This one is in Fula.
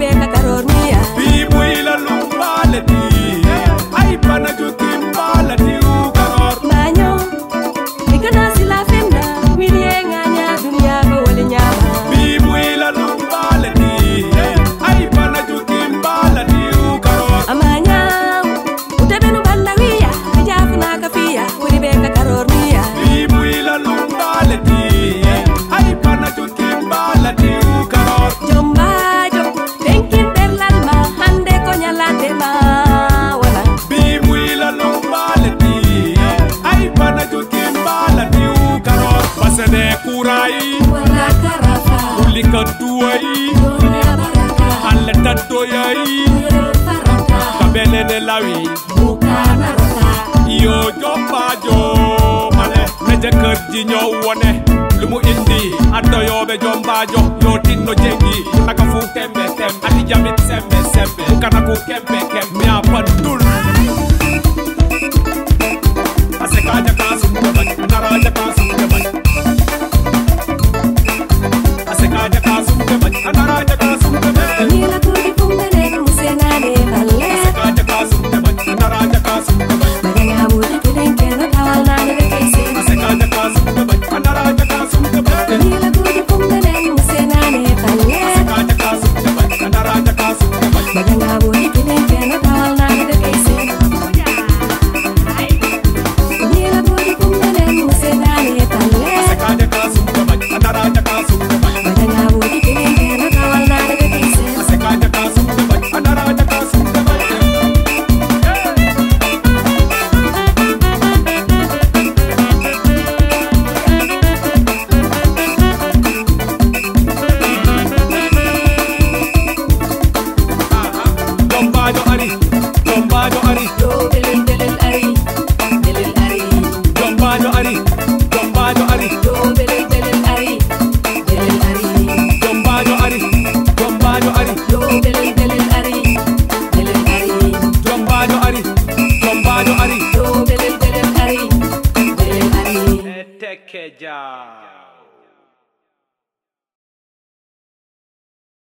beka karor mia. Bibuila lumbale di ay pana jukimbala di ukaror. Manyo ikana sila femna wilie nganya dunia ko wali nyama. Bibuila lumbale di ay pana jukimbala di ukaror. Amanya utebenu bandawiya bijafuna kafia wali beka karor mia. Bibuila lumbale di ay pana jukimbala di ukaror. Jombajo tenkin berlalma hande ko nyalande ma wala. Bibuila lumbale di ay pana jukimbala di ukaror. Pasade kurai Wala karafa ulika tuai dunia baraka alle tatoyai faraka kabelene lawi bukana raka. yo jombajo male neje kër ji ñoo wone lu mu indi adoyoɓe jombajo yo tinno jengi naka fu tembe tembe ati jamit sembe sembe kana ku kembe kembe mi a pandul ase kaja kasu kebaj naraja kasu kebaj ase kaja kasu kebaj naraja kasu kebaj Nila kudi pumbele musengane balle. ase kaja kasu kebaj naraja kasu kebaj Maganga budi kilenke no kawal nani bekese. ase kaja kasu kebaj naraja kasu kebaj Nila kudi pumbele musengane balle. kaja kasu kebaj naraja kasu kebaj Maganga budi kilenke